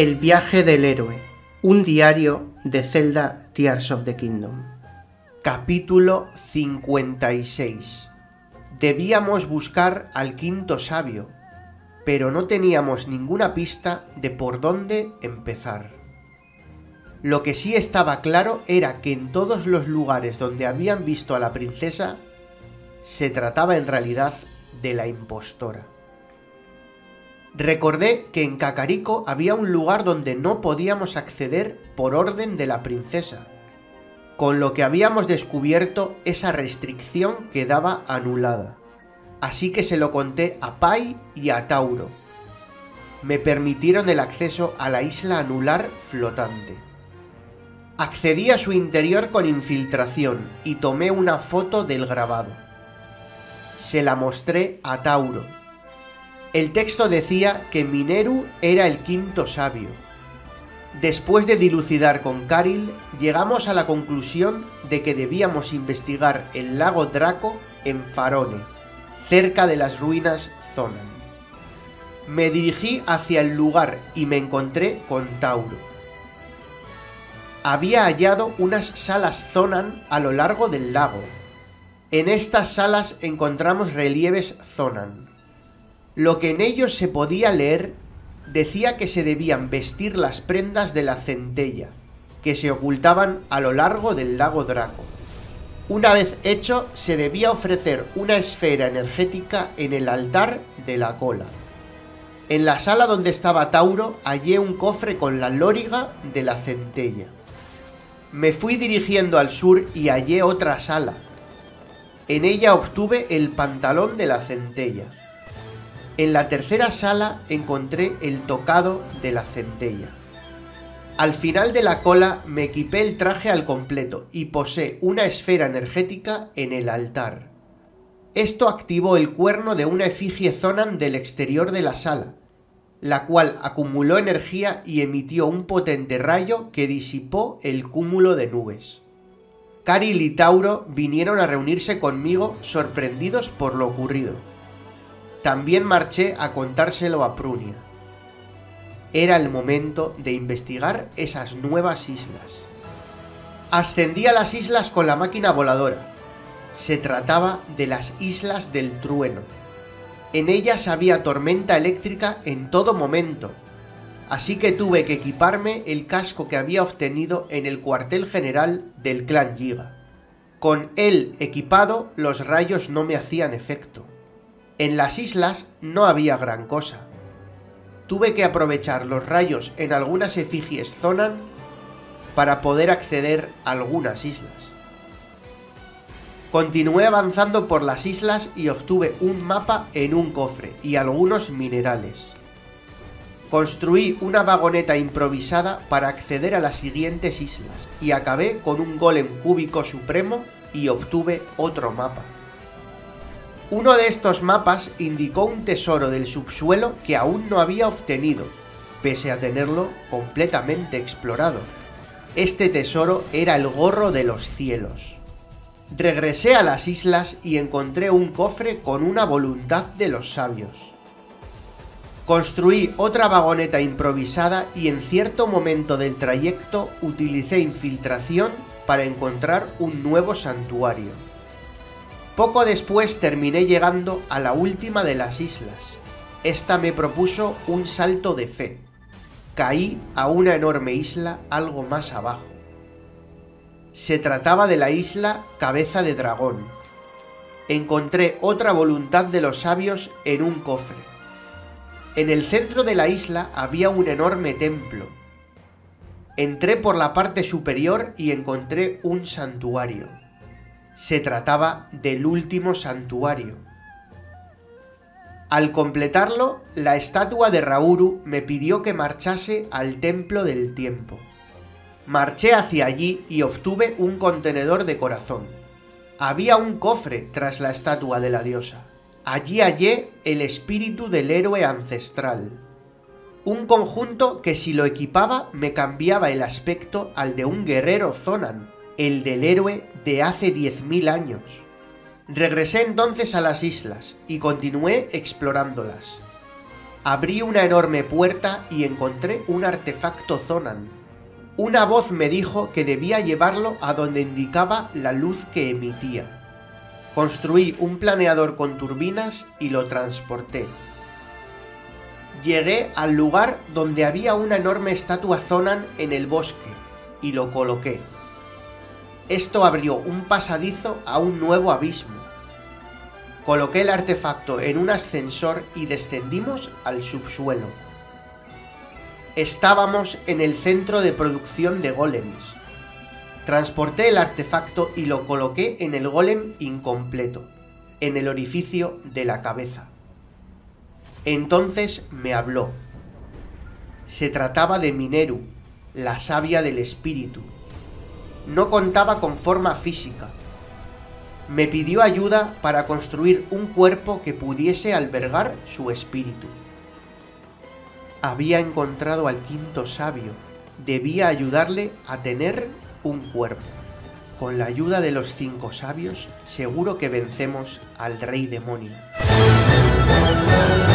El viaje del héroe, un diario de Zelda Tears of the Kingdom. Capítulo 56. Debíamos buscar al quinto sabio, pero no teníamos ninguna pista de por dónde empezar. Lo que sí estaba claro era que en todos los lugares donde habían visto a la princesa, se trataba en realidad de la impostora. Recordé que en Kakariko había un lugar donde no podíamos acceder por orden de la princesa, con lo que habíamos descubierto esa restricción quedaba anulada. Así que se lo conté a Pai y a Tauro. Me permitieron el acceso a la isla anular flotante. Accedí a su interior con infiltración y tomé una foto del grabado. Se la mostré a Tauro. El texto decía que Mineru era el quinto sabio. Después de dilucidar con Karil, llegamos a la conclusión de que debíamos investigar el lago Draco en Farone, cerca de las ruinas Zonan. Me dirigí hacia el lugar y me encontré con Tauro. Había hallado unas salas Zonan a lo largo del lago. En estas salas encontramos relieves Zonan. Lo que en ellos se podía leer decía que se debían vestir las prendas de la centella, que se ocultaban a lo largo del lago Draco. Una vez hecho, se debía ofrecer una esfera energética en el altar de la cola. En la sala donde estaba Tauro hallé un cofre con la loriga de la centella. Me fui dirigiendo al sur y hallé otra sala. En ella obtuve el pantalón de la centella. En la tercera sala encontré el tocado de la centella. Al final de la cola me equipé el traje al completo y posé una esfera energética en el altar. Esto activó el cuerno de una efigie Zonan del exterior de la sala, la cual acumuló energía y emitió un potente rayo que disipó el cúmulo de nubes. Karil y Tauro vinieron a reunirse conmigo sorprendidos por lo ocurrido. También marché a contárselo a Prunia. Era el momento de investigar esas nuevas islas. Ascendí a las islas con la máquina voladora. Se trataba de las Islas del Trueno. En ellas había tormenta eléctrica en todo momento, así que tuve que equiparme el casco que había obtenido en el cuartel general del clan Yiga. Con él equipado, los rayos no me hacían efecto. En las islas no había gran cosa. Tuve que aprovechar los rayos en algunas efigies Zonan para poder acceder a algunas islas. Continué avanzando por las islas y obtuve un mapa en un cofre y algunos minerales. Construí una vagoneta improvisada para acceder a las siguientes islas y acabé con un golem cúbico supremo y obtuve otro mapa. Uno de estos mapas indicó un tesoro del subsuelo que aún no había obtenido, pese a tenerlo completamente explorado. Este tesoro era el gorro de los cielos. Regresé a las islas y encontré un cofre con una voluntad de los sabios. Construí otra vagoneta improvisada y en cierto momento del trayecto utilicé infiltración para encontrar un nuevo santuario. Poco después terminé llegando a la última de las islas. Esta me propuso un salto de fe. Caí a una enorme isla algo más abajo. Se trataba de la isla Cabeza de Dragón. Encontré otra voluntad de los sabios en un cofre. En el centro de la isla había un enorme templo. Entré por la parte superior y encontré un santuario. Se trataba del último santuario. Al completarlo, la estatua de Rauru me pidió que marchase al Templo del Tiempo. Marché hacia allí y obtuve un contenedor de corazón. Había un cofre tras la estatua de la diosa. Allí hallé el espíritu del héroe ancestral. Un conjunto que si lo equipaba me cambiaba el aspecto al de un guerrero Zonan, el del héroe de hace 10.000 años. Regresé entonces a las islas y continué explorándolas. Abrí una enorme puerta y encontré un artefacto Zonan. Una voz me dijo que debía llevarlo a donde indicaba la luz que emitía. Construí un planeador con turbinas y lo transporté. Llegué al lugar donde había una enorme estatua Zonan en el bosque y lo coloqué. Esto abrió un pasadizo a un nuevo abismo. Coloqué el artefacto en un ascensor y descendimos al subsuelo. Estábamos en el centro de producción de golems. Transporté el artefacto y lo coloqué en el golem incompleto, en el orificio de la cabeza. Entonces me habló. Se trataba de Mineru, la sabia del espíritu. No contaba con forma física. Me pidió ayuda para construir un cuerpo que pudiese albergar su espíritu. Había encontrado al quinto sabio. Debía ayudarle a tener un cuerpo. Con la ayuda de los 5 sabios, seguro que vencemos al rey demonio.